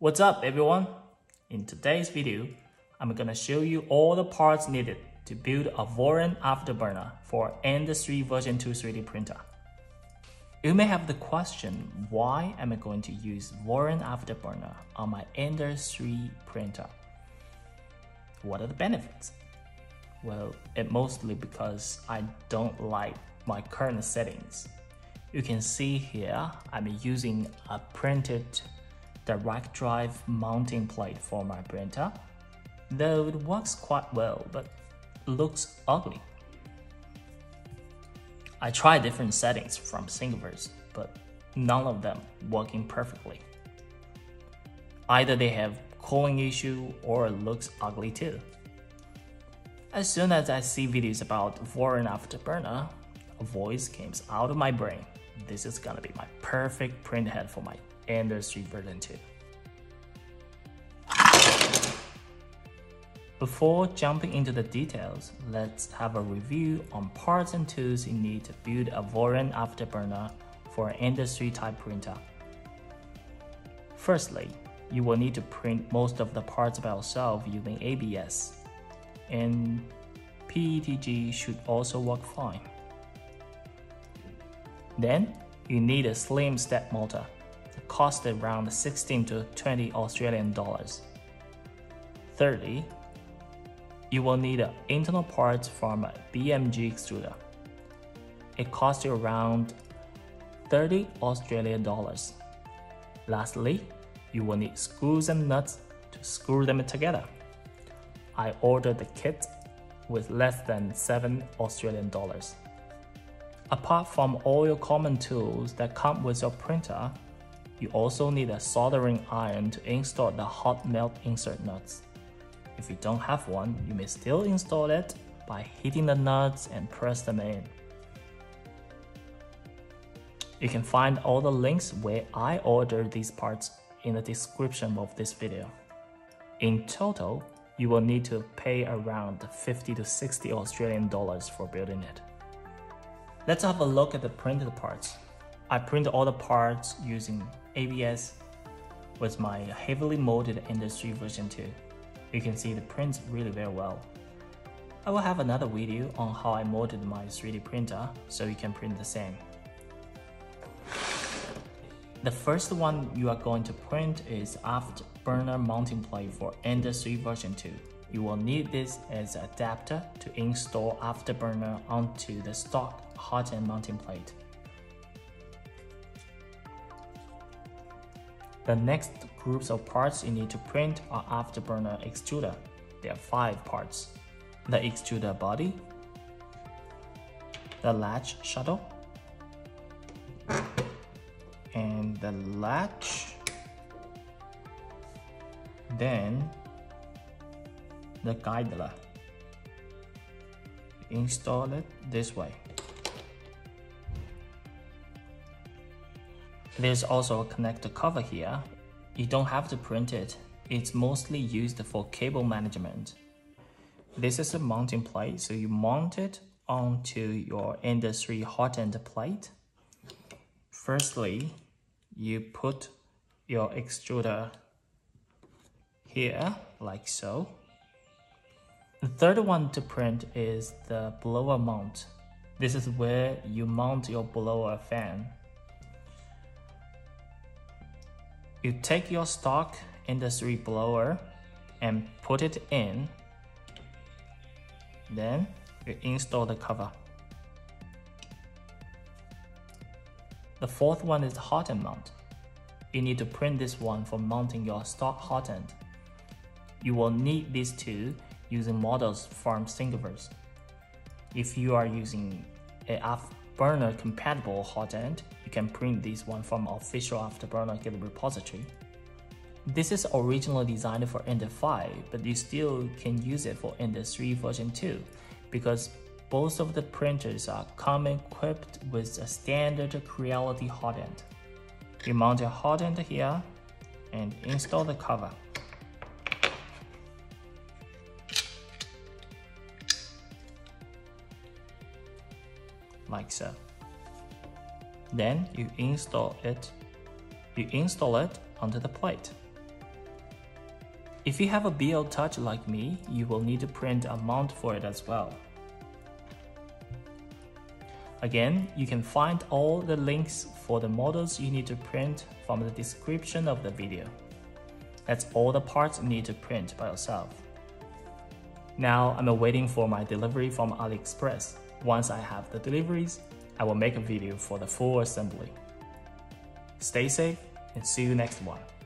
What's up everyone? In today's video, I'm gonna show you all the parts needed to build a Voron Afterburner for Ender 3 version 2 3D printer. You may have the question, why am I going to use Voron Afterburner on my Ender 3 printer? What are the benefits? Well, it mostly because I don't like my current settings. You can see here, I'm using a printed direct drive mounting plate for my printer, though it works quite well, but looks ugly. I tried different settings from Thingiverse, but none of them working perfectly. Either they have cooling issue or it looks ugly too. As soon as I see videos about Voron Afterburner, a voice comes out of my brain. This is gonna be my perfect print head for my Ender 3 version 2. Before jumping into the details, let's have a review on parts and tools you need to build a Voron Afterburner for an Ender 3 type printer. Firstly, you will need to print most of the parts by yourself using ABS, and PETG should also work fine. Then, you need a slim step motor that costs around 16 to 20 Australian dollars. Thirdly, you will need internal parts from a BMG extruder. It costs you around 30 Australian dollars. Lastly, you will need screws and nuts to screw them together. I ordered the kit with less than 7 Australian dollars. Apart from all your common tools that come with your printer, you also need a soldering iron to install the hot melt insert nuts. If you don't have one, you may still install it by heating the nuts and press them in. You can find all the links where I ordered these parts in the description of this video. In total, you will need to pay around 50 to 60 Australian dollars for building it. Let's have a look at the printed parts. I printed all the parts using ABS with my heavily molded Ender 3 version 2. You can see the prints really very well. I will have another video on how I molded my 3D printer so you can print the same. The first one you are going to print is Afterburner mounting plate for Ender 3 version 2. You will need this as an adapter to install Afterburner onto the stock hot end mounting plate. The next groups of parts you need to print are Afterburner extruder. There are 5 parts. The extruder body, the latch shuttle, and the latch, then the guider. Install it this way. There's also a connector cover here. You don't have to print it. It's mostly used for cable management. This is a mounting plate, so you mount it onto your Ender 3 hot end plate. Firstly, you put your extruder here, like so. The third one to print is the blower mount. This is where you mount your blower fan. You take your stock Ender 3 blower and put it in. Then you install the cover. The fourth one is the hot end mount. You need to print this one for mounting your stock hot end. You will need these two using models from Thingiverse. If you are using a Afterburner compatible hot end, you can print this one from official Afterburner Git repository. This is originally designed for Ender 5, but you still can use it for Ender 3 version 2 because both of the printers are come equipped with a standard Creality hot end. You mount your hot end here and install the cover. Like so. Then you install it onto the plate. If you have a BL Touch like me, you will need to print a mount for it as well. Again, you can find all the links for the models you need to print from the description of the video. That's all the parts you need to print by yourself. Now I'm waiting for my delivery from AliExpress. Once I have the deliveries, I will make a video for the full assembly. Stay safe and see you next one.